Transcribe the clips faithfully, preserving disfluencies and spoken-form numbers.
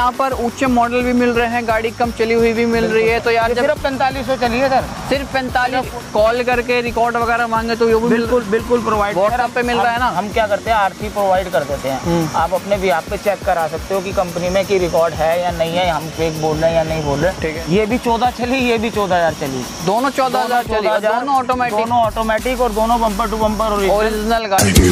यहाँ पर ऊंचे मॉडल भी मिल रहे हैं, गाड़ी कम चली हुई भी मिल रही है। तो यार जब सिर्फ पैंतालीस सौ चली है सर, सिर्फ पैंतालीस, कॉल करके रिकॉर्ड वगैरह मांगे तो ये भी बिल्कुल बिल्कुल प्रोवाइड व्हाट्सएप पे मिल रहा है ना। हम क्या करते हैं, आरसी प्रोवाइड कर देते हैं, आप अपने भी आप पे चेक करा सकते हो कि कंपनी में की रिकॉर्ड है या नहीं है, हम फेक बोल रहे हैं या नहीं बोल रहे। ठीक है, ये भी चौदह चली, ये भी चौदह हजार चली, दोनों चौदह हजार चली, दोनों ऑटोमेटिक, दोनों ऑटोमेटिक और दोनों बम्पर टू बम्पर ओरिजिनल गाड़ी।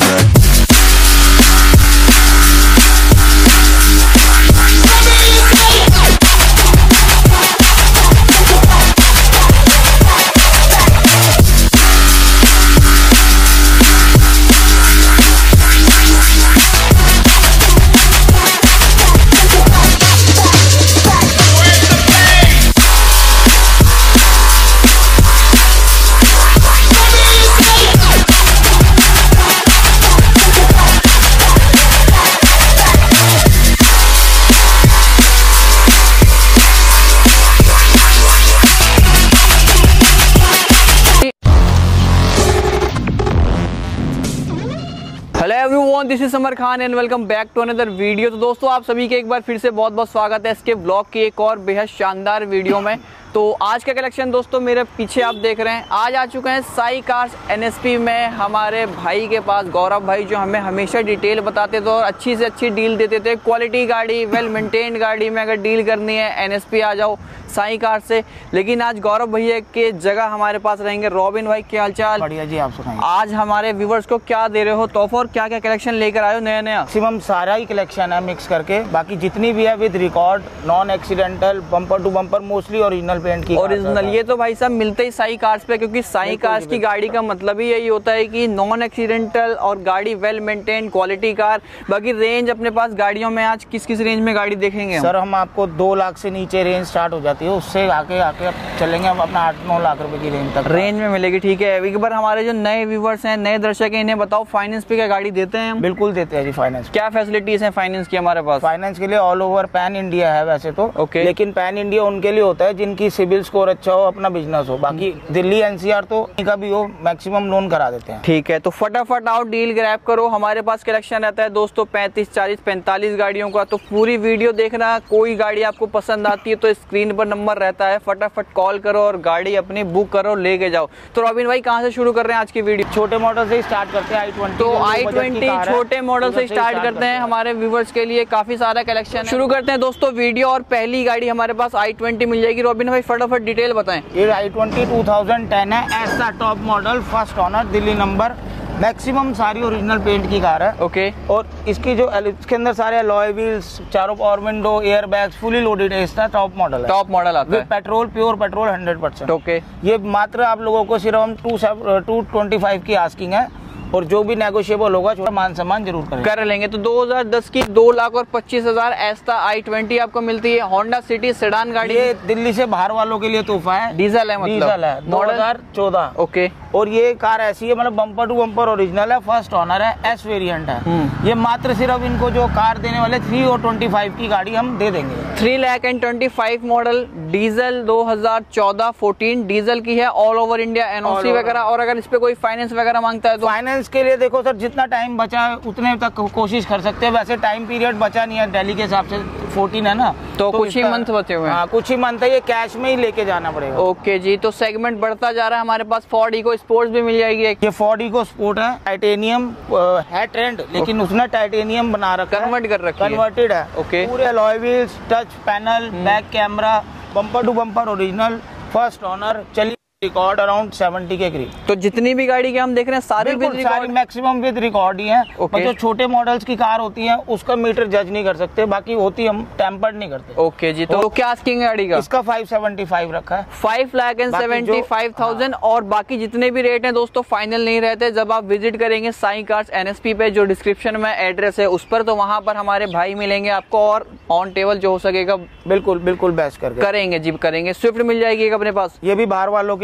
Hello everyone, this is Samar Khan and welcome back to another video. तो दोस्तों आप सभी के एक बार फिर से बहुत बहुत स्वागत है इसके ब्लॉग की एक और बेहद शानदार वीडियो में। तो आज का कलेक्शन दोस्तों मेरे पीछे आप देख रहे हैं, आज आ चुके हैं साई कार्स एनएसपी में हमारे भाई के पास, गौरव भाई, जो हमें हमेशा डिटेल बताते थे और अच्छी से अच्छी डील देते थे। क्वालिटी गाड़ी, वेल मेंटेन्ड गाड़ी में अगर डील करनी है एनएसपी आ जाओ साई कार से। लेकिन आज गौरव भैया के जगह हमारे पास रहेंगे रॉबिन भाई। क्या हाल चाल? बढ़िया जी, आप सुनाइए। आज हमारे व्यूवर्स को क्या दे रहे हो तोहफा और क्या क्या कलेक्शन लेकर आए हो नया नया? मैक्सिमम सारा ही कलेक्शन है मिक्स करके, बाकी जितनी भी है with record, non accidental, bumper to bumper, mostly original paint की। ओरिजिनल ये तो भाई साहब मिलते ही साई कार्स पे, क्योंकि साई कार्स की गाड़ी का मतलब ही यही होता है कि नॉन एक्सीडेंटल और गाड़ी वेल मेंटेन क्वालिटी कार। बाकी रेंज अपने पास गाड़ियों में आज किस किस रेंज में गाड़ी देखेंगे? सर हम आपको दो लाख से नीचे रेंज स्टार्ट हो जाती है, उससे आके आके आप चलेंगे हम अपना आठ नौ लाख रुपए की रेंज तक रेंज में मिलेगी। ठीक है, एक बार हमारे जो नए व्यूवर्स हैं, नए दर्शक हैं, इन्हें बताओ फाइनेंस पे क्या गाड़ी देते हैं हम? बिल्कुल देते हैं जी फाइनेंस। क्या फैसिलिटीज है फाइनेंस की हमारे पास? फाइनेंस के लिए ऑल ओवर पैन इंडिया है वैसे तो, ओके, लेकिन पैन इंडिया उनके लिए होता है जिनकी सिविल स्कोर अच्छा हो, अपना बिजनेस हो। बाकी दिल्ली एनसीआर तो का भी हो, मैक्सिमम लोन करा देते हैं। ठीक है, तो फटाफट आओ डील ग्रैब करो। हमारे पास कलेक्शन रहता है दोस्तों पैंतीस, चालीस, पैंतालीस गाड़ियों का, तो पूरी वीडियो देखना। कोई गाड़ी आपको पसंद आती है तो स्क्रीन पर नंबर रहता है, फटाफट कॉल करो और गाड़ी अपनी बुक करो, लेके जाओ। तो रॉबिन भाई कहाँ से शुरू कर रहे हैं आज की वीडियो? छोटे मॉडल से स्टार्ट करते हैं, आई ट्वेंटी। तो आई ट्वेंटी छोटे मॉडल से स्टार्ट करते हैं। हमारे व्यूवर्स के लिए काफी सारा कलेक्शन शुरू करते हैं दोस्तों वीडियो। और पहली गाड़ी हमारे पास आई ट्वेंटी मिल जाएगी। रॉबिन भाई फटाफट डिटेल बताएं। ये i twenty two thousand ten है, ऐसा top model, first owner, Delhi number, maximum सारी ओरिजिनल पेंट की कार है। ओके, और इसकी जो इसके अंदर सारे अलॉय व्हील्स, चारों power window, air bags, fully loaded है। इसका टॉप मॉडल है, टॉप मॉडल आता है, petrol, pure petrol hundred percent. Okay, ये मात्र आप लोगों को सिर्फ हम टू टू ट्वेंटी फाइव की आस्किंग है, और जो भी नेगोशिएबल होगा छोटा मान सम्मान जरूर करें कर लेंगे। तो दो हज़ार दस की दो लाख और पच्चीस हजार ऐसा आई ट्वेंटी आपको मिलती है। होंडा सिटी सेडान गाड़ी, ये दिल्ली से बाहर वालों के लिए तोहफा है। डीजल है, मतलब डीजल है, दो हजार चौदह। ओके, और ये कार ऐसी है, मतलब बम्पर टू बम्पर ओरिजिनल है, फर्स्ट ऑनर है, एस वेरिएंट है। ये मात्र सिर्फ इनको जो कार देने वाले थ्री और ट्वेंटी फाइव की गाड़ी हम दे देंगे। Three lakh and twenty five model, diesel, दो हज़ार चौदह फोर्टीन डीजल की है, ऑल ओवर इंडिया, एनओसी वगैरह। और अगर इस पे कोई फाइनेंस वगैरह मांगता है तो फाइनेंस के लिए देखो सर, जितना टाइम बचा है उतने तक कोशिश कर सकते हैं। वैसे टाइम पीरियड बचा नहीं है, दिल्ली के हिसाब से फोर्टीन है ना, तो, तो कुछ ही मंथ बचे हुए हैं। हाँ, कुछ ही मंथ है, ये कैश में ही लेके जाना पड़ेगा। ओके जी, तो सेगमेंट बढ़ता जा रहा है। हमारे पास फोर्ड इको स्पोर्ट्स भी मिल जाएगी। ये फोर्ड इको स्पोर्ट है, टाइटेनियम है ट्रेंड, लेकिन उसने टाइटेनियम बना रखा है, कन्वर्ट कर रखा है, कन्वर्टेड है। ओके, पूरे alloy wheels, touch panel, back camera, bumper to bumper original, first owner, चलिए रिकॉर्ड अराउंड सेवेंटी के करीब। तो जितनी भी गाड़ी के हम देख रहे हैं सारे with record, maximum with record ही है। okay. जो छोटे मॉडल्स की कार होती है उसका मीटर जज नहीं कर सकते, बाकी होती हम टेम्पर्ड नहीं करते। ओके जी, तो क्या आस्किंग है गाड़ी का? इसका फाइव सेवेंटी फाइव रखा है, five lakh and seventy five thousand. और बाकी जितने भी रेट हैं दोस्तों फाइनल नहीं रहते। जब आप विजिट करेंगे साई कार्स एनएसपी पे, जो डिस्क्रिप्शन में एड्रेस है उस पर, तो वहाँ पर हमारे भाई मिलेंगे आपको और ऑन टेबल जो हो सकेगा बिल्कुल बिल्कुल बेस्ट करके करेंगे जी, करेंगे। स्विफ्ट मिल जाएगी अपने पास, ये भी बाहर वालों के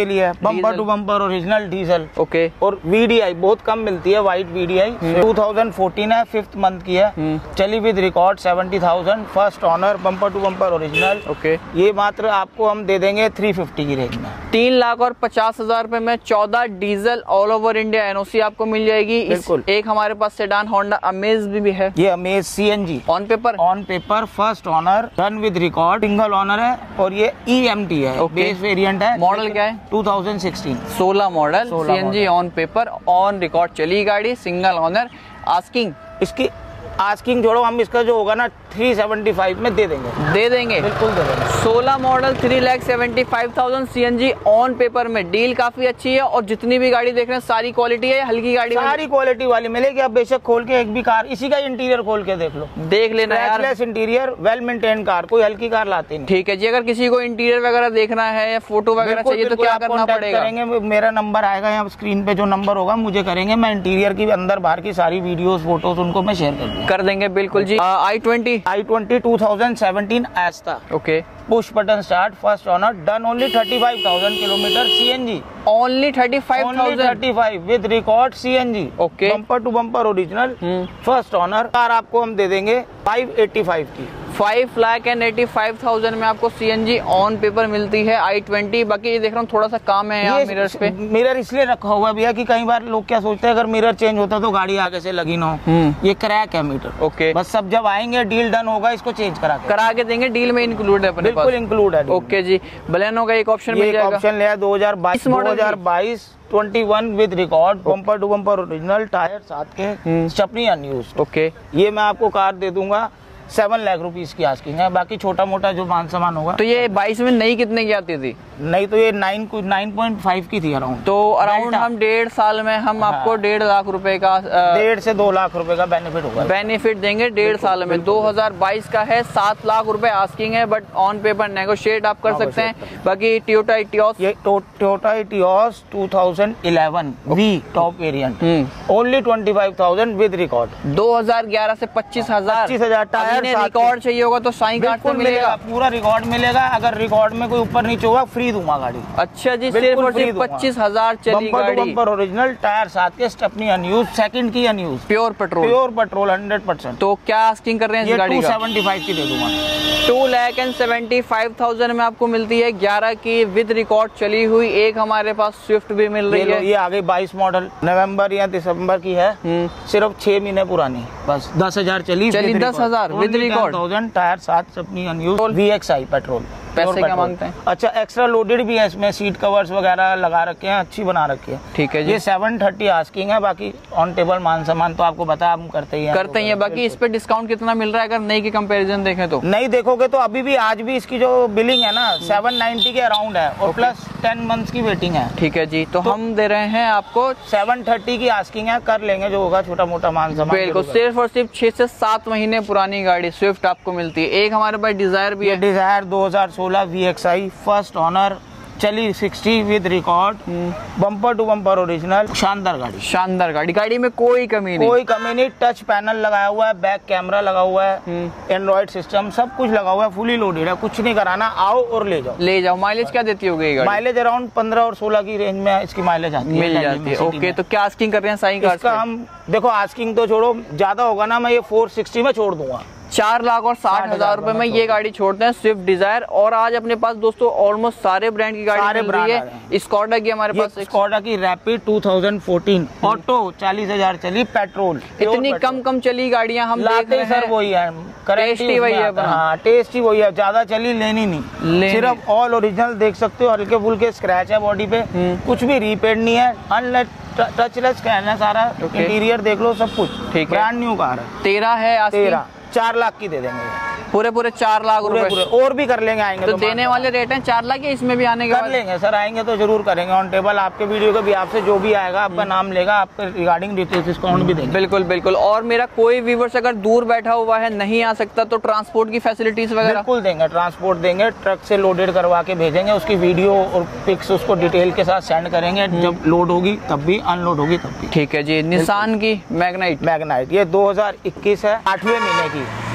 के लिए, bumper to bumper original diesel. Okay. और वीडीआई बहुत कम मिलती है, white VDI two thousand fourteen है, फिफ्थ मंथ की है, चली with record seventy thousand, first owner, bumper to bumper original. Okay. ये मात्र आपको हम दे देंगे थ्री फिफ्टी की रेंज में। तीन लाख और पचास हजार रुपए में चौदह diesel all over India NOC आपको मिल जाएगी। बिल्कुल। एक हमारे पास सेडान होंडा अमेज भी, भी है। ये Amaze CNG on paper on paper first owner, done with record, single owner है और ये ईएमटी है। Okay. बेस वेरिएंट है। मॉडल क्या है? टू थाउजेंड सिक्सटीन सोलह model, CNG on paper, on record चली गाड़ी, सिंगल ऑनर। आस्किंग इसकी आस्किंग जोड़ो, हम इसका जो होगा ना थ्री सेवेंटी फाइव में दे देंगे। दे देंगे, बिल्कुल दे देंगे। सोलह model three lakh seventy five thousand CNG on paper में। डील काफी अच्छी है और जितनी भी गाड़ी देख रहे हैं सारी क्वालिटी है, हल्की गाड़ी सारी क्वालिटी वाली मिलेगी। आप बेशक खोल के एक भी कार, इसी का इंटीरियर खोल के देख लो, देख लेना यार। इंटीरियर, वेल मेंटेन कार, कोई हल्की कार लाती नहीं। ठीक है जी। अगर किसी को इंटीरियर वगैरह देखना है या फोटो वगैरह चाहिए तो क्या करना पड़ेगा? करेंगे, मेरा नंबर आएगा यहाँ स्क्रीन पे, जो नंबर होगा मुझे करेंगे, मैं इंटीरियर की अंदर बाहर की सारी वीडियोस फोटोज उनको मैं शेयर कर दूंगा। कर देंगे बिल्कुल जी। I twenty I twenty two thousand seventeen Asta. Okay. Push button start, first owner, done only thirty five thousand kilometre CNG. Only thirty five thousand thirty five with record CNG. Okay. Bumper to bumper original, first owner. Car आपको हम दे देंगे five eighty five की। Five lakh and eighty five thousand में आपको CNG on paper मिलती है आई twenty. बाकी ये देख रहा हूँ थोड़ा सा काम है यहाँ मिरर्स पे। मिरर इसलिए रखा हुआ भैया कि कई बार लोग क्या सोचते हैं अगर मिरर चेंज होता तो गाड़ी आगे से लगी ना हो। ये क्रैक है मीटर। ओके। बस सब जब आएंगे डील डन होगा इसको चेंज करा के करा के देंगे। डील में इंक्लूड है अपने पास? बिल्कुल इंक्लूड है। ओके जी। बलेनो का एक ऑप्शन मिल जाएगा। ऑप्शन लिया दो हजार बाईस दो हजार बाईस twenty one with record, bumper to bumper original, tyre साथ के, स्टेपनी अनयूज्ड। ओके। ये मैं आपको कार दे दूंगा सेवन लाख रुपीज की आस्किंग है। बाकी छोटा मोटा जो मान सामान होगा। तो ये बाईस में नई कितने की आती थी? नहीं तो ये नाइन नाइन पॉइंट फाइव की थी अराउंड। तो अराउंड हम डेढ़ साल में हम हाँ। आपको डेढ़ लाख रुपए का डेढ़ से दो लाख रुपए का बेनिफिट होगा। बेनिफिट देंगे डेढ़ साल में। दो हजार बाईस का है, सात लाख रुपए आस्किंग है, बट ऑन पेपर नेगोशिएट आप कर सकते हैं। बाकी टोयोटा इटियोस, ये Toyota Etios two thousand eleven V top variant, only twenty five thousand with record. दो हजार ग्यारह से पच्चीस हजार पच्चीस हजार टायर रिकॉर्ड चाहिए होगा तो साई कार्ड से मिलेगा। पूरा रिकॉर्ड मिलेगा। अगर रिकॉर्ड में कोई ऊपर नीचे होगा फ्री दूंगा गाड़ी। अच्छा जी। सिर्फ और सिर्फ पच्चीस हजार चली गाड़ी। बम्पर ओरिजिनल, टायर साथ के, स्टेपनी अनयूज्ड, सेकंड की unused, pure petrol pure petrol hundred percent. तो क्या आस्किंग कर रहे हैं इस गाड़ी का? टू सेवेंटी फाइव की दे दूंगा। Two lakh and seventy five thousand में आपको मिलती है, ग्यारह की विद रिकॉर्ड चली हुई। एक हमारे पास स्विफ्ट भी मिल रही है। ये आगे बाईस मॉडल, नवंबर या दिसंबर की है, सिर्फ छह महीने पुरानी, बस दस हजार चली चली दस हजार विद रिकॉर्ड, थाउजेंड टायर साथ अपनी अनयूज्ड, वीएक्सआई पेट्रोल। पैसे क्या मांगते हैं? अच्छा, एक्स्ट्रा लोडेड भी है इसमें, सीट कवर्स वगैरह लगा रखे हैं, अच्छी बना रखी है। ठीक है जी। ये सेवन थर्टी आस्किंग है। बाकी ऑन टेबल मान सामान तो आपको बता हम करते ही हैं करते ही है। बाकी इस पे डिस्काउंट कितना मिल रहा है अगर नई की कंपैरिजन देखें तो? नहीं देखोगे तो अभी भी आज भी इसकी जो बिलिंग है ना सेवन नाइन्टी के अराउंड है और प्लस टेन मंथ्स की वेटिंग है। ठीक है जी। तो, तो हम दे रहे हैं आपको सेवन थर्टी की आस्किंग है, कर लेंगे जो होगा छोटा मोटा मान सामान। बिल्कुल। सिर्फ और सिर्फ छह से सात महीने पुरानी गाड़ी स्विफ्ट आपको मिलती है। एक हमारे पास डिजायर भी है, डिजायर दो हजार सोलह वीएक्सआई, फर्स्ट ऑनर, चली sixty with record, bumper to bumper original, शानदार गाड़ी। शानदार गाड़ी। गाड़ी में कोई कमी नहीं, कोई कमी नहीं। टच पैनल लगाया हुआ है, बैक कैमरा लगा हुआ है, एंड्रॉइड सिस्टम सब कुछ लगा हुआ है, फुली लोडेड है, कुछ नहीं कराना, आओ और ले जाओ। ले जाओ। माइलेज क्या देती होगी गाड़ी? माइलेज अराउंड पंद्रह और सोलह की रेंज में इसकी माइलेज आती है, मिल जाती है। ओके। तो क्या आस्किंग कर रहे हैं साई कार? हम देखो आस्किंग तो छोड़ो, ज्यादा होगा ना मैं ये फोर सिक्सटी में छोड़ दूंगा। चार लाख और साठ हजार रुपए में ये गाड़ी छोड़ते हैं स्विफ्ट डिजायर। और आज अपने पास दोस्तों ऑलमोस्ट सारे ब्रांड की गाड़ी मिल रही है। स्कॉडा की हमारे पास, स्कॉडा की Rapid two thousand fourteen auto चालीस हजार चली, पेट्रोल। इतनी कम कम चली गाड़ियां हम देख रहे हैं। सर वही है, टेस्ट ही वही है। हाँ, टेस्ट ही वही है, ज्यादा चली लेनी नहीं, सिर्फ ऑल ओरिजिनल देख सकते हो। हल्के फुल्के स्क्रैच है बॉडी पे, कुछ भी रीपेड नहीं है, अनलेस टचलेस स्कैन है सारा। इंटीरियर देख लो सब कुछ, ठीक है, ब्रांड न्यू कार है। तेरह है, तेरह चार लाख की दे देंगे। पूरे पूरे चार लाख रुपए और भी कर लेंगे, आएंगे तो, तो देने वाले रेट हैं चार लाख। इसमें भी आने के कर लेंगे सर, आएंगे तो जरूर करेंगे ऑन टेबल। आपके वीडियो के भी आपसे जो भी आएगा आपका नाम लेगा, आपके रिगार्डिंग डिटेल्स डिस्काउंट भी देंगे। बिल्कुल बिल्कुल। और मेरा कोई व्यूअर्स अगर दूर बैठा हुआ है, नहीं आ सकता, तो ट्रांसपोर्ट की फैसिलिटीज वगैरह? बिल्कुल देंगे, ट्रांसपोर्ट देंगे, ट्रक से लोडेड करवा के भेजेंगे, उसकी वीडियो और पिक्स उसको डिटेल के साथ सेंड करेंगे। जब लोड होगी तब भी, अनलोड होगी तब भी। ठीक है जी। निसान की मैग्नाइट, मैग्नाइट ये दो हजार इक्कीस है, आठवें महीने की,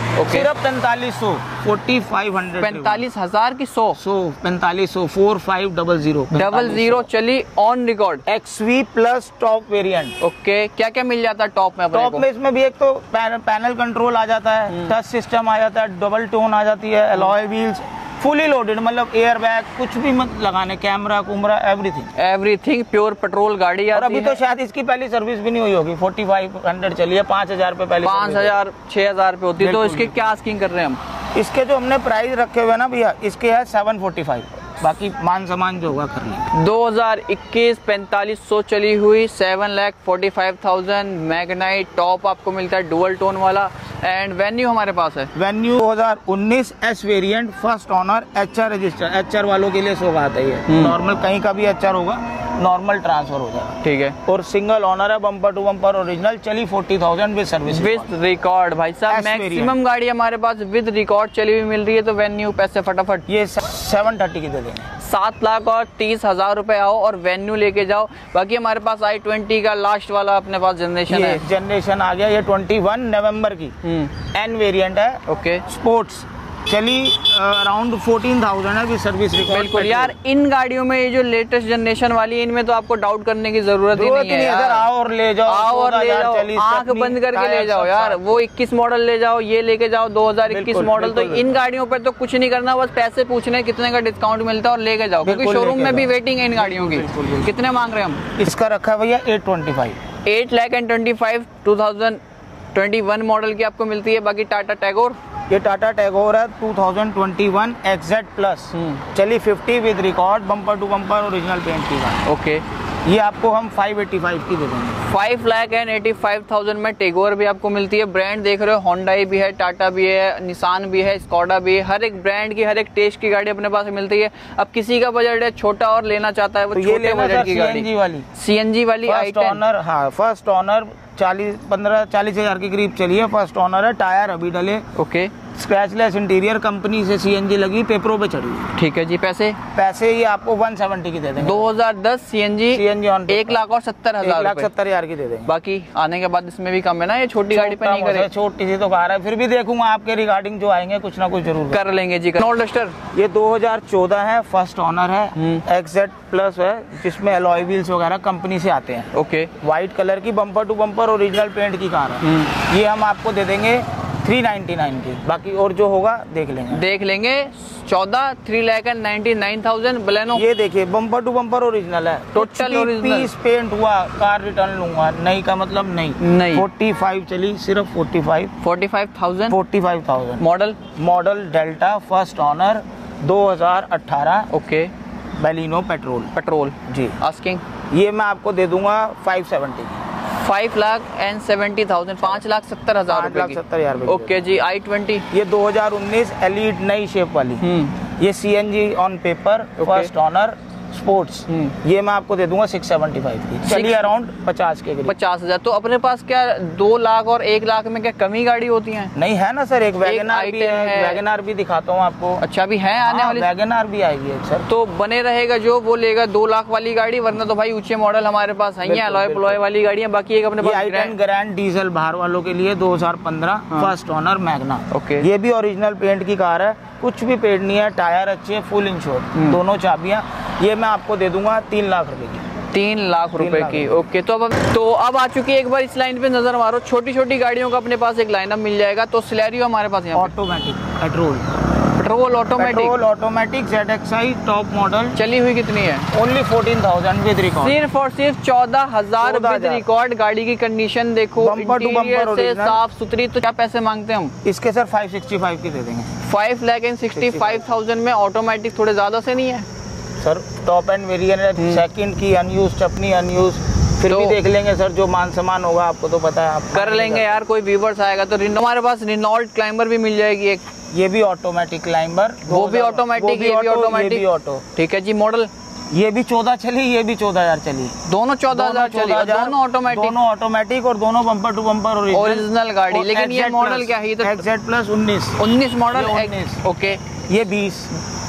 okay. सिर्फ पैंतालीस सौ, फोर्टी फाइव हंड्रेड, पैंतालीस हजार की सौ सौ पैंतालीस सौ, four five double zero double zero चली on record. XV plus top variant. Okay, क्या क्या मिल जाता है टॉप में अपने टॉप को? में इसमें भी एक तो पैनल कंट्रोल आ जाता है, टच सिस्टम आ जाता है, डबल टोन आ जाती है, अलॉय व्हील्स, फुली लोडेड, मतलब एयर बैग कुछ भी मत लगाने, कैमरा कुमरा एवरीथिंग एवरीथिंग प्योर पेट्रोल गाड़ी आती और अभी है। तो शायद इसकी पहली सर्विस भी नहीं हुई होगी, फोर्टी फाइव हंड्रेड चली है, पाँच हजार पे पहले पाँच हजार छह हजार पे होती है। तो इसके क्या आस्किंग कर रहे हैं हम? इसके जो हमने प्राइस रखे हुए ना भैया, इसके है सेवन फोर्टी फाइव, बाकी मान सामान जो होगा कर लेंगे। दो हजार इक्कीस पैंतालीस सौ चली हुई, seven lakh forty five thousand Magnite top आपको मिलता है, डुअल टोन वाला। एंड वेन्यू हमारे पास है वेन्यू दो हजार उन्नीस S variant, first owner, HR register. HR वालों के लिए शो आता है, नॉर्मल कहीं का भी एचआर होगा, नॉर्मल ट्रांसफर हो जाएगा, ठीक है। और सिंगल ऑनर है, बम्पर टू बम्पर ओरिजिनल, चली forty thousand with service with record. भाई साहब मैक्सिमम गाड़ी हमारे पास विद रिकॉर्ड चली हुई मिल रही है, तो वेन्यू पैसे फटाफट ये सेवन थर्टी की दे देंगे। सात लाख और तीस हजार रुपए आओ और वेन्यू लेके जाओ। बाकी हमारे पास आई ट्वेंटी का लास्ट वाला अपने पास जनरेशन है, जनरेशन आ गया, ये ट्वेंटी वन नवंबर की एन वेरिएंट है। ओके, स्पोर्ट्स चली अराउंड फोर्टीन थाउजेंड है, सर्विस रिकॉर्ड। बिल्कुल यार, इन गाड़ियों में ये जो लेटेस्ट जनरेशन वाली है, इनमें तो आपको डाउट करने की जरूरत ही नहीं है यार। आओ और ले जाओ, आओ और ले जाओ, आंख बंद करके ले जाओ यार। वो इक्कीस मॉडल ले जाओ, ये लेके जाओ दो हजार इक्कीस मॉडल। तो इन गाड़ियों पर तो कुछ नहीं करना, बस पैसे पूछने कितने का डिस्काउंट मिलता है और लेके जाओ, क्योंकि शोरूम में भी वेटिंग है इन गाड़ियों की। कितने मांग रहे हैं हम? इसका रखा है भैया eight twenty five eight lakh and twenty five two thousand twenty one model की आपको मिलती है। बाकी टाटा टैगोर, ये टाटा टैगोर है two thousand twenty one XZ plus, चली fifty with record, bumper to bumper original paint की गाड़ी। ओके, ये आपको हम फाइव एटी फाइव की दे देंगे। Five lakh and eighty five thousand में टेगोर भी आपको मिलती है। ब्रांड देख रहे हो, होंडाई भी है, टाटा भी है, निसान भी है, स्कोडा भी है। हर एक ब्रांड की, हर एक टेस्ट की गाड़ी अपने पास मिलती है। अब किसी का बजट है छोटा और लेना चाहता है वो, तो छोटे बजट की गाड़ी, सीएनजी वाली, सीएनजी वाली आई टेन ऑनर, हाँ फर्स्ट ऑनर, चालीस पंद्रह चालीस हजार के करीब चली है, फर्स्ट ऑनर है, टायर अभी डले, ओके, स्क्रैचलेस इंटीरियर, कंपनी से सीएनजी लगी, पेपरों पे चढ़ी। ठीक है जी। पैसे पैसे ये आपको वन सेवेंटी की दे देंगे। दो हजार दस सीएनजी, सीएनजी ऑन एक लाख और सत्तर हजार, एक लाख सत्तर हजार की दे देंगे। बाकी आने के बाद इसमें भी कम है ना, ये छोटी गाड़ी पे नहीं करे। छोटी सी तो कार है, फिर भी देखूंगा आपके रिगार्डिंग जो आएंगे कुछ ना कुछ जरूर कर लेंगे जी। रेनॉल्ट डस्टर ये दो हजार चौदह है, फर्स्ट ऑनर है, एक्सजेड प्लस है, जिसमें अलॉय व्हील्स वगैरह कंपनी से आते हैं। ओके, व्हाइट कलर की, bumper to bumper original paint की कार है। ये हम आपको दे देंगे थ्री नाइन्टी नाइन की, बाकी और जो होगा देख लेंगे देख लेंगे चौदह three lakh and ninety nine thousand Baleno. ये देखिए बम्पर टू बम्पर ओरिजिनल है, टोटल ओरिजिनल, पीस पेंट हुआ, कार रिटर्न लूंगा, नहीं का मतलब नहीं। नहीं, फोर्टी फाइव चली, सिर्फ forty five forty five thousand forty five thousand model, model Delta, first owner, दो हजार अठारह, ओके, बेलिनो पेट्रोल पेट्रोल जी। आस्किंग ये मैं आपको दे दूंगा five seventy five lakh and seventy thousand, पाँच लाख सत्तर हजार पाँच लाख सत्तर हजार। Okay ji. आई ट्वेंटी ये दो हजार उन्नीस एलीट नई शेप वाली, ये CNG on paper, first owner, sports, ये मैं आपको दे दूंगा सिक्स सेवेंटी फाइव की, चलिए अराउंड पचास के करीब। पचास हजार। तो अपने पास क्या दो लाख और एक लाख में क्या कमी गाड़ी होती है? नहीं है ना सर, एक वैगनआर भी है, वैगनआर भी दिखाता हूँ आपको। अच्छा, भी है आने वाली? वैगनआर भी आएगी सर। तो बने रहेगा जो वो लेगा दो लाख वाली गाड़ी, वरना तो भाई ऊंचे मॉडल हमारे पास है, अलॉय प्लॉय वाली गाड़ियां। बाकी एक अपने पास आई टेन ग्रैंड डीजल बाहर वालों के लिए दो हजार पंद्रह, फर्स्ट ऑनर, मैग्ना। ओके, ये भी ओरिजिनल पेंट की कार है, कुछ भी पेंट नहीं है, टायर अच्छे है, फुल इंश्योर, दोनों चाबियां। ये मैं आपको दे दूंगा तीन लाख रुपए की, तीन लाख रुपए की। ओके, तो अब तो अब आ चुकी है, एक बार इस लाइन पे नजर मारो। छोटी छोटी गाड़ियों का अपने पास एक लाइनअप मिल जाएगा। तो सिलेरियो हमारे पास यहाँ automatic petrol, petrol automatic, petrol automatic Z X I top model, चली हुई कितनी है? Only fourteen thousand with record, सिर्फ और सिर्फ चौदह हजार विद रिकॉर्ड। गाड़ी की कंडीशन देखो, इंटीरियर से साफ सुथरी। तो क्या पैसे मांगते हैं हम इसके? सर फाइव सिक्सटी फाइव की दे देंगे। Five lakh and sixty five thousand में ऑटोमेटिक, थोड़े ज्यादा से नहीं है सर? टॉप एंड वेरिएंट है, सेकंड की, अनयूज्ड, अपनी अनयूज्ड, फिर तो भी देख लेंगे सर, जो मान सामान होगा आपको तो पता है, आप कर लेंगे यार। कोई व्यूवर्स आएगा तो हमारे पास रेनॉल्ट क्लाइंबर भी मिल जाएगी एक, ये भी ऑटोमेटिक क्लाइंबर, वो भी ऑटोमेटिक, ये भी ऑटोमेटिक ऑटो। ठीक है जी। मॉडल ये भी चौदह चली, ये भी चौदह हजार चली, दोनों चौदह हजार चली, दोनों ऑटोमेटिक, दोनों ऑटोमेटिक और दोनों बम्पर टू बम्पर ओरिजिनल गाड़ी। लेकिन ये मॉडल क्या है? एक्सजेड प्लस उन्नीस, उन्नीस मॉडल। ओके, ये बीस,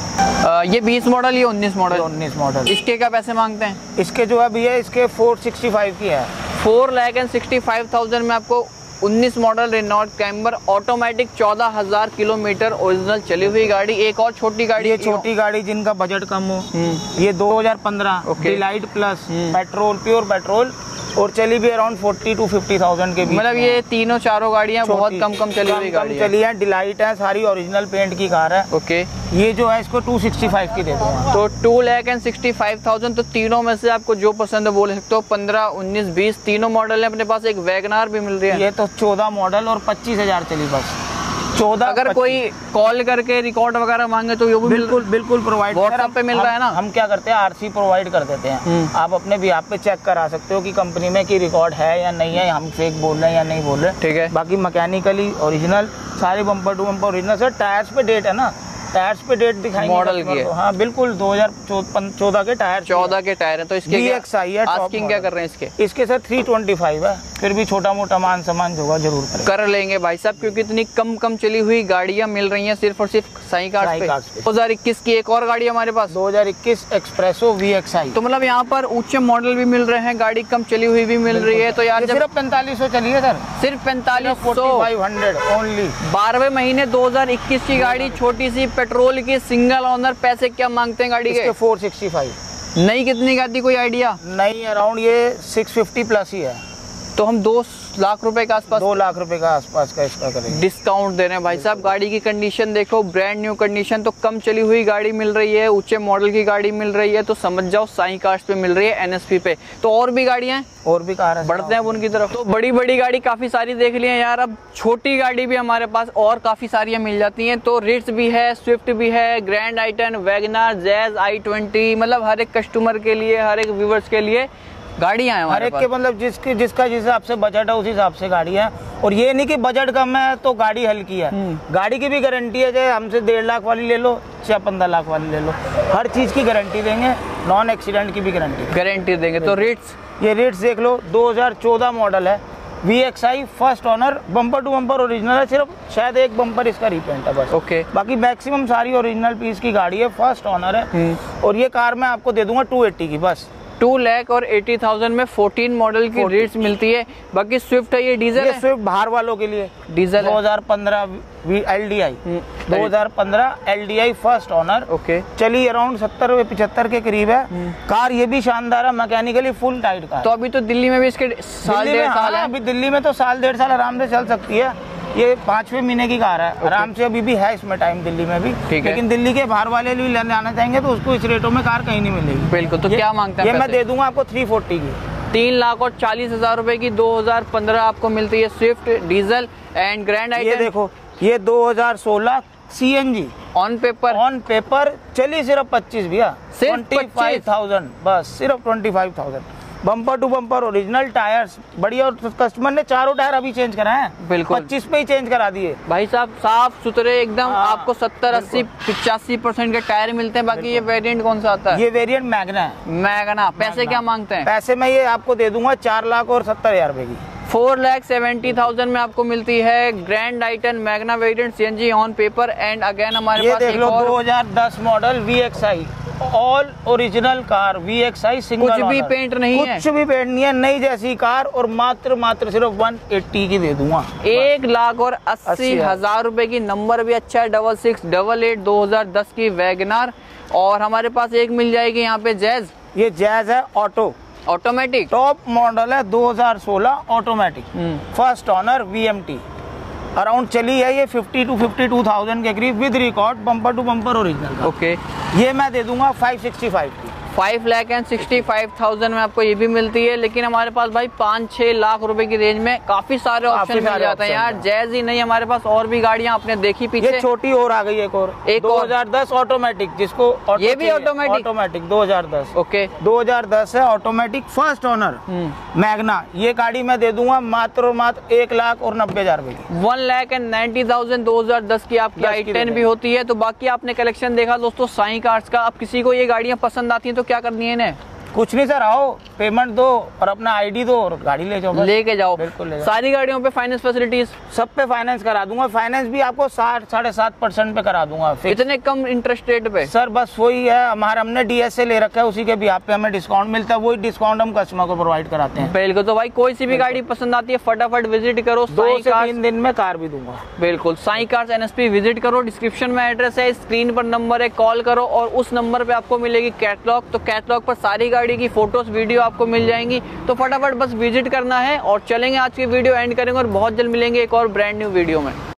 ये बीस मॉडल, ये उन्नीस मॉडल, उन्नीस मॉडल। इसके क्या पैसे मांगते हैं? इसके जो है भैया, इसके फोर सिक्सटी फाइव की है, four lakh and sixty five thousand में आपको उन्नीस मॉडल रेनॉल्ट कैम्बर ऑटोमेटिक चौदह हज़ार किलोमीटर ओरिजिनल चली हुई गाड़ी। एक और छोटी गाड़ी, ये छोटी गाड़ी जिनका बजट कम हो, ये दो हज़ार पंद्रह Delight plus petrol, pure petrol, और चली भी around forty two fifty thousand के बीच। मतलब ये तीनों चारों गाड़ियाँ बहुत कम कम चली हुई गाड़ी चली है, डिलाइट है, सारी ओरिजिनल पेंट की कार है। ओके, ये जो है इसको टू सिक्सटी फाइव की दे दूंगा। तो two lakh and sixty five thousand. तो तीनों में से आपको जो पसंद है बोल सकते हो। पंद्रह, उन्नीस, बीस तीनों मॉडल है अपने पास। एक वैगनार भी मिल रही है। ये तो चौदह मॉडल और पच्चीस हजार चली बस। चौदह। अगर कोई कॉल करके रिकॉर्ड वगैरह मांगे तो ये भी बिल्कुल बिल्कुल प्रोवाइड व्हाट्सएप पे मिल रहा है ना। हम क्या करते हैं, आरसी प्रोवाइड कर देते हैं। आप अपने भी आप पे चेक करा सकते हो कि कंपनी में की रिकॉर्ड है या नहीं है, हम फेक बोल रहे हैं या नहीं बोल रहे। ठीक है। बाकी मैकेनिकली ओरिजिनल, सारे bumper to bumper original. Sir tyres पे डेट है ना, टायर्स पे डेट दिखाएंगे मॉडल की है। हाँ बिल्कुल, दो हज़ार चौदह के टायर, चौदह के टायर है। तो इसके वी एक्स आई है। आस्किंग क्या कर रहे हैं इसके? इसके सर थ्री ट्वेंटी फाइव है, फिर भी छोटा मोटा मान सामान जो होगा जरूर करें। कर लेंगे भाई साहब, क्योंकि इतनी कम कम चली हुई गाड़ियां मिल रही हैं सिर्फ और सिर्फ साई कार्ड पे। दो हज़ार इक्कीस की एक और गाड़ी हमारे पास, दो हज़ार इक्कीस एक्सप्रेसो वी एक्स आई। तो मतलब यहाँ पर ऊंचे मॉडल भी मिल रहे हैं, गाड़ी कम चली हुई भी मिल रही है। तो यार जब सिर्फ पैंतालीस सौ चली है सर, सिर्फ पैंतालीस सौ ओनली। बारहवें महीने दो हज़ार इक्कीस की गाड़ी, छोटी सी पेट्रोल की, सिंगल ओनर। पैसे क्या मांगते हैं गाड़ी के? Four sixty five. नहीं कितनी का आती, कोई आइडिया नहीं? अराउंड ये सिक्स फिफ्टी प्लस ही है। तो हम दो लाख रुपए के आसपास, दो लाख रुपए का आसपास का इसका करेंगे डिस्काउंट दे रहे हैं भाई साहब। गाड़ी की कंडीशन देखो, ब्रांड न्यू कंडीशन। तो कम चली हुई गाड़ी मिल रही है, ऊंचे मॉडल की गाड़ी मिल रही है, तो समझ जाओ साई कार्स पे मिल रही है, एनएसपी पे। तो और भी गाड़ियां हैं, और भी कार है, बढ़ते हैं उनकी तरफ। तो बड़ी बड़ी गाड़ी काफी सारी देख ली है यार, अब छोटी गाड़ी भी हमारे पास और काफी सारी मिल जाती हैं। तो रिट्स भी है, स्विफ्ट भी है, grand I ten, Wagon R, Jazz, I twenty. मतलब हर एक कस्टमर के लिए, हर एक व्यूवर्स के लिए गाड़ियां हैं हर एक के, मतलब जिसके जिसका जिस हिसाब से बजट है उस हिसाब से गाड़ी है। और ये नहीं कि बजट कम है तो गाड़ी हल्की है, गाड़ी की भी गारंटी है। चाहे हमसे डेढ़ लाख वाली ले लो, चाहे पंद्रह लाख वाली ले लो, हर चीज की गारंटी देंगे। नॉन एक्सीडेंट की भी गारंटी गारंटी देंगे। तो रेट्स, ये रेट्स देख लो। दो हज़ार चौदह मॉडल है, V X I, first owner, bumper to bumper original है। सिर्फ शायद एक बम्पर इसका रिपेंट है बस। ओके, बाकी मैक्सिमम सारी ओरिजिनल पीस की गाड़ी है, फर्स्ट ऑनर है। और ये कार मैं आपको दे दूंगा टू एट्टी की बस। टू लाख और एटी थाउजेंड में फोर्टीन मॉडल की रेट्स मिलती है। बाकी स्विफ्ट है, ये डीजल है। स्विफ्ट बाहर वालों के लिए डीजल दो हज़ार पंद्रह एल डी आई, दो हज़ार पंद्रह L D I first owner. Okay, चली अराउंड सत्तर पिछहत्तर के करीब है कार। ये भी शानदार है, मैकेनिकली फुल टाइट कार। तो अभी तो दिल्ली में भी इसके साल डेढ़ साल है। अभी दिल्ली में तो साल डेढ़ साल आराम से चल सकती है। ये पांचवें महीने की कार है, आराम से अभी भी है इसमें टाइम दिल्ली में भी। लेकिन दिल्ली के बाहर वाले भी लेने आना चाहेंगे तो उसको इस रेटों में कार कहीं नहीं मिलेगी। बिल्कुल। तो क्या मांगते हैं? ये मैं दे दूंगा आपको थ्री फोर्टी की, तीन लाख और चालीस हजार रुपए की। दो हज़ार पंद्रह आपको मिलती है Swift diesel and grand I ten. ये देखो, ये दो हज़ार सोलह C N G on paper, on paper चली सिर्फ पच्चीस भैया, ट्वेंटी फाइव थाउजेंड बस, सिर्फ twenty five thousand. Bumper to bumper original tyres बढ़िया। और कस्टमर ने चारों टायर अभी चेंज कराए हैं, बिल्कुल पच्चीस पे ही चेंज करा दिए भाई साहब, साफ सुथरे एकदम। हाँ, आपको सत्तर अस्सी पिचासी परसेंट के टायर मिलते हैं। बाकी ये वेरिएंट कौन सा आता है? ये वेरिएंट मैग्ना है। मैग्ना। पैसे क्या मांगते हैं? पैसे मैं ये आपको दे दूंगा चार लाख और सत्तर हजार रुपए की। फोर लैख सेवेंटी थाउजेंड में आपको मिलती है grand I ten Magna variant CNG on paper. And again हमारे ये पास देख लो दो हज़ार दस model V X I, all original car, V X I single. कुछ भी पेंट नहीं है, कुछ भी पेंट नहीं है, नई जैसी कार। और मात्र मात्र सिर्फ वन एट्टी की दे दूंगा। एक लाख और अस्सी हजार रुपए की। नंबर भी अच्छा है, डबल सिक्स डबल एट दो हजार दस की वैगनार। और हमारे पास एक मिल जाएगी यहाँ पे जैज। ये जैज है ऑटो, ऑटोमेटिक टॉप मॉडल है, दो हज़ार सोलह automatic, first owner, V M T. Around चली है ये fifty two fifty two thousand के करीब with record, bumper to bumper original. Okay, ये मैं दे दूंगा फाइव सिक्सटी फाइव की। Five lakh and sixty five thousand में आपको ये भी मिलती है। लेकिन हमारे पास भाई पाँच छह लाख रुपए की रेंज में काफी सारे ऑप्शन मिल जाते हैं यार। जैज ही नहीं, हमारे पास और भी गाड़ियां आपने देखी पीछे। ये छोटी और आ गई एक और, एक दो हज़ार दस ऑटोमेटिक, जिसको ये भी ऑटोमेटिक ऑटोमेटिक दो हज़ार दस। ओके, दो हज़ार दस है ऑटोमेटिक, फर्स्ट ऑनर मैग्ना। ये गाड़ी मैं दे दूंगा मात्र और मात्र एक लाख और नब्बे हजार रुपए की। One lakh and ninety thousand दो हजार दस की आपकी आई टेन भी होती है। तो बाकी आपने कलेक्शन देखा दोस्तों साई कार्स का। अब किसी को ये गाड़ियां पसंद आती हैं तो क्या करनी है इन्हें? कुछ नहीं सर, आओ पेमेंट दो और अपना आईडी दो और गाड़ी ले जाओ, लेके जाओ। बिल्कुल ले जाओ। सारी गाड़ियों पे फाइनेंस फैसिलिटीज? सब पे फाइनेंस करा दूंगा, फाइनेंस भी आपको साठ साढ़े सात परसेंट पे करा दूंगा। इतने कम इंटरेस्ट रेट पे? सर बस वही है, हमारा हमने डीएसए ले रखा है, उसी के बिहाफ पे हमें डिस्काउंट मिलता है, वही डिस्काउंट हम कस्टमर को प्रोवाइड कराते हैं। बिल्कुल। तो भाई कोई सी भी गाड़ी पसंद आती है फटाफट विजिट करो, दो से तीन दिन में कार भी दूंगा। बिल्कुल, साई कार्स एनएसपी विजिट करो, डिस्क्रिप्शन में एड्रेस है, स्क्रीन पर नंबर है, कॉल करो और उस नंबर पे आपको मिलेगी कैटलॉग। तो कैटलॉग पर सारी गाड़ी की फोटोज वीडियो आपको मिल जाएंगी, तो फटाफट बस विजिट करना है। और चलेंगे आज की वीडियो एंड करेंगे और बहुत जल्द मिलेंगे एक और ब्रांड न्यू वीडियो में।